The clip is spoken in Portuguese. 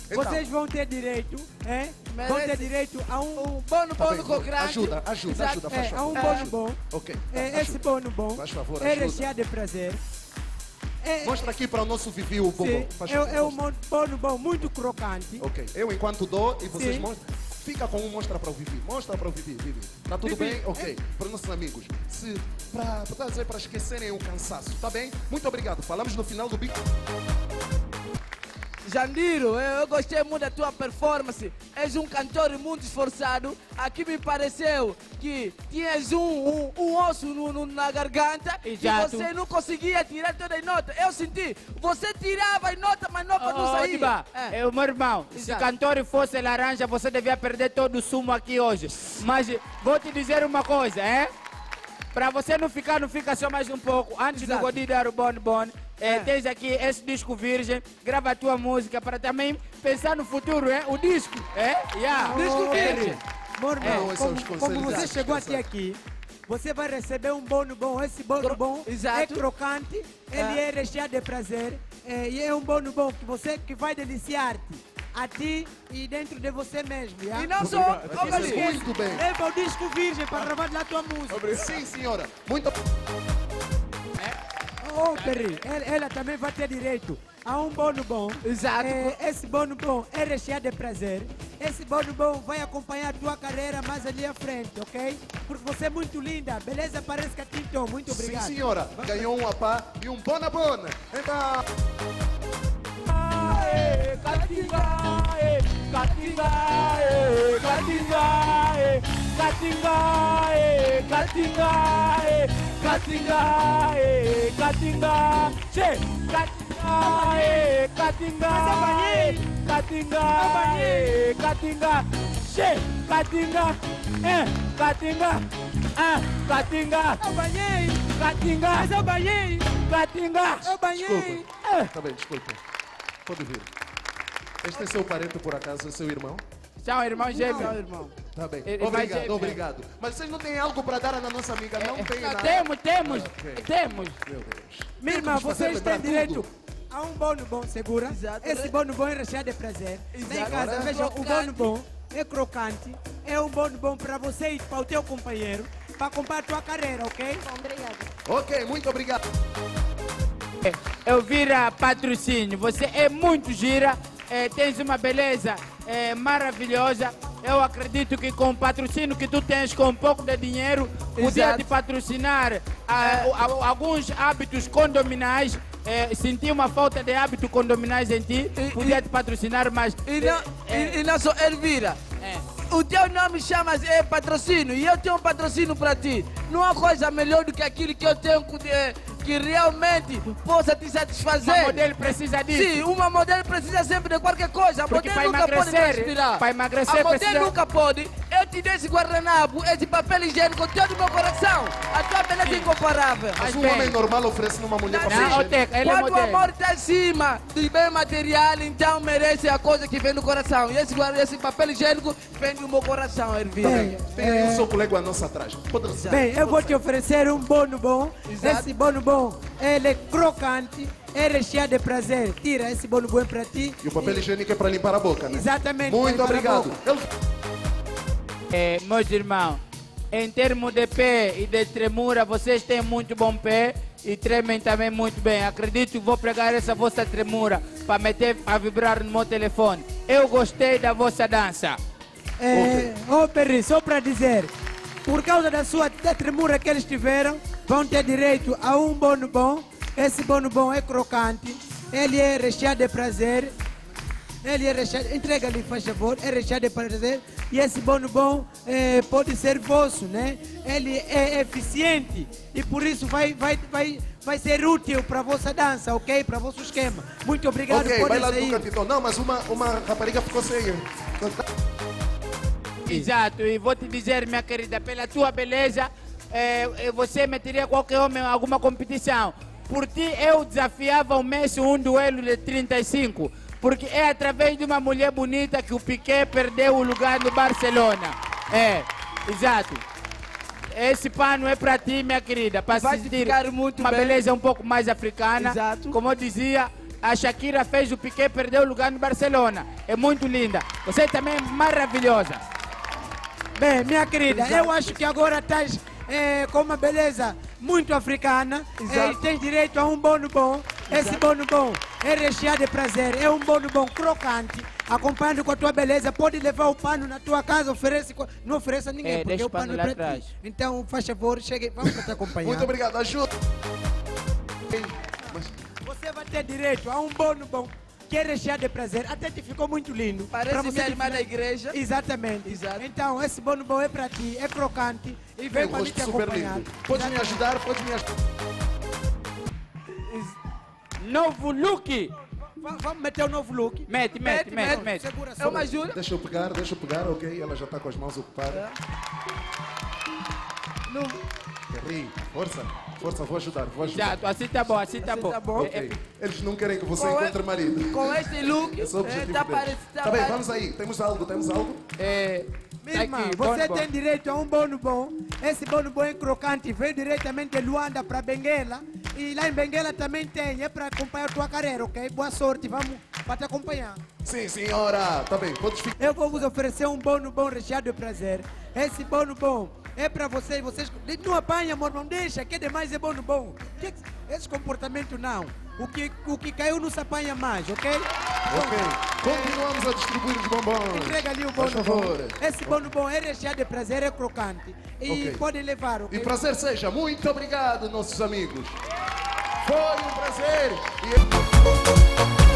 Então. Vocês vão ter direito, vão ter direito a um bono com grande. Ajuda, faz a um favor. bono bom. Ok. Esse bono bom Faz favor, é ajuda. recheado de prazer. Mostra aqui para o nosso Vivi o bombom. Sim, Faz é favor. um bono bom muito crocante. Ok. Eu enquanto dou e vocês Sim. mostram. Fica com um, mostra para o Vivi. Mostra para o Vivi, Vivi. Tá tudo Vivi, bem? Ok. Para os nossos amigos. Para esquecerem o cansaço. Tá bem? Muito obrigado. Falamos no final do bico. Jandiro, eu gostei muito da tua performance. És um cantor muito esforçado. Aqui me pareceu que tinhas um osso na garganta. Exato. E você não conseguia tirar toda a nota. Eu senti. Você tirava a nota, mas a nota não saía. Diba, meu irmão, se Exato. cantor fosse laranja, você devia perder todo o sumo aqui hoje. Mas vou te dizer uma coisa, Para você não fica só mais um pouco. Antes Exato. do Godi dar o bon, tens aqui esse disco virgem, grava a tua música para também pensar no futuro, O disco, Disco virgem. Meu irmão, Não, esses são os como conselhos você exatos, chegou exato. até aqui, você vai receber um bono bom. Esse bono bom Exato. é crocante, ele é recheado de prazer. E é um bono bom que vai deliciar-te a ti e dentro de você mesmo. E não só. Muito bem. Leva o disco virgem para gravar lá a tua música. Sim, senhora. Muito Perry, ela também vai ter direito a um bono bom. Exato. Esse bono bom é recheado de prazer. Esse bono bom vai acompanhar a tua carreira mais ali à frente, ok? Porque você é muito linda. Beleza? Parece que tintou. Muito obrigado. Sim, senhora. Ganhou um apá e um bona. Então. Desculpa. Tá bem, desculpa. Pode vir. Este é seu parente, por acaso, é seu irmão? São irmãos gêmeos. Tá bem. Ele vai Obrigado, ser- obrigado. Mas vocês não têm algo para dar à nossa amiga? Não tem nada? Temos. Meu Deus. Minha irmã, Temos que fazer vocês têm lembrar direito tudo. a um bono bom, segura. Exato. Esse bono bom é recheado de prazer. Vem em casa, Agora, veja, o crocante. bono bom é crocante. É um bono bom para você e para o teu companheiro, para comprar a tua carreira, ok? Ok, muito obrigado. Eu vira patrocínio. Você é muito gira, tens uma beleza maravilhosa. Eu acredito que com o patrocínio que tu tens, com um pouco de dinheiro, podia Exato. te patrocinar alguns hábitos condominais. Senti uma falta de hábitos condominais em ti, podia te patrocinar, mas... E não só Elvira. O teu nome chama patrocínio e eu tenho um patrocínio para ti. Não há coisa melhor do que aquilo que eu tenho que realmente possa te satisfazer. Uma modelo precisa disso. Sim, uma modelo precisa sempre de qualquer coisa. A Porque modelo para nunca pode emagrecer, transpirar. para emagrecer a modelo precisa- nunca pode. Eu te dei esse guardanapo, esse papel higiênico, todo o meu coração. A tua beleza é incomparável. Mas um bem. homem normal oferece numa mulher Não, para Não, fugir. Oteca, ele é Quando o modelo. amor está em cima do bem material, então merece a coisa que vem do coração. E esse papel higiênico vem do meu coração, Elvira. Bem, Tem aí o seu colega à nossa atrás. Pode dizer. Bem, eu vou te oferecer um bono bom. Exato. Esse bono bom, ele é crocante, é recheado de prazer. Tira esse bono bom para ti. E o papel higiênico é para limpar a boca, né? Exatamente. Muito para limpar a obrigado. boca. Meus irmãos, em termos de pé e de tremura, vocês têm muito bom pé e tremem também muito bem. Acredito que vou pregar essa vossa tremura para meter a vibrar no meu telefone. Eu gostei da vossa dança. Perry, só para dizer, por causa da tremura que eles tiveram, vão ter direito a um bono bom. Esse bono bom é crocante, ele é recheado de prazer. Ele é recheado, entrega ali, faz favor, é recheado de prazer. E esse bono bom pode ser vosso, né? Ele é eficiente e por isso vai ser útil para a vossa dança, ok? Para o vosso esquema. Muito obrigado Ok, por vai lá isso do aí. capitão. Não, mas uma rapariga ficou sem. Exato, e vou te dizer, minha querida, pela tua beleza, você meteria qualquer homem em alguma competição. Por ti, eu desafiava o Messi um duelo de 35, porque é através de uma mulher bonita que o Piqué perdeu o lugar no Barcelona. Exato. Esse pano é para ti, minha querida, para Vai sentir ficar muito uma bem. beleza um pouco mais africana. Exato. Como eu dizia, a Shakira fez o Piqué, perdeu o lugar no Barcelona. É muito linda. Você também é maravilhosa. Bem, minha querida, eu acho que agora estás com uma beleza muito africana. E tens direito a um bonbon. Esse bonbon é recheado de prazer. É um bonbon crocante. Acompanhando com a tua beleza, pode levar o pano na tua casa, oferece, não ofereça a ninguém, porque o pano é para ti. Então, faz favor, chegue, vamos te acompanhar. Muito obrigado, ajuda. Você vai ter direito a um bonbon que é recheado de prazer. Até te ficou muito lindo. Parece ser a irmã da igreja. Exatamente. Exato. Então, esse bonbon é para ti, é crocante e vem para mim te super acompanhar. lindo. Podes me ajudar? Podes me ajudar? Novo look. Vamos meter o novo look. Mete. Segura só. É uma ajuda? Deixa eu pegar, ok? Ela já está com as mãos ocupadas. Henri, força, vou ajudar. Exato, assim tá bom, assim tá bom. Ok. Eles não querem que você Com encontre marido. Com este look, Esse é o objetivo tá deles. Tá bem, vamos aí. Temos algo? Minha irmã, Aqui, você bonbon. tem direito a um bonbon. Esse bonbon é crocante, veio diretamente de Luanda para Benguela. E lá em Benguela também tem, é para acompanhar a tua carreira, ok? Boa sorte, vamos para te acompanhar. Sim, senhora. Tá bem, podes ficar. Eu vou vos oferecer um bonbon recheado de prazer. Esse bonbon é para vocês. Não apanha, amor, não deixa, que demais é bonbon. Esse comportamento não. O que caiu não se apanha mais, ok? Ok. Continuamos a distribuir os bombons. Entrega ali o Faz bonbon. favor. Esse bonbon é recheado de prazer, é crocante. E Ok. podem levar, ok? E prazer seja. Muito obrigado, nossos amigos. Foi um prazer.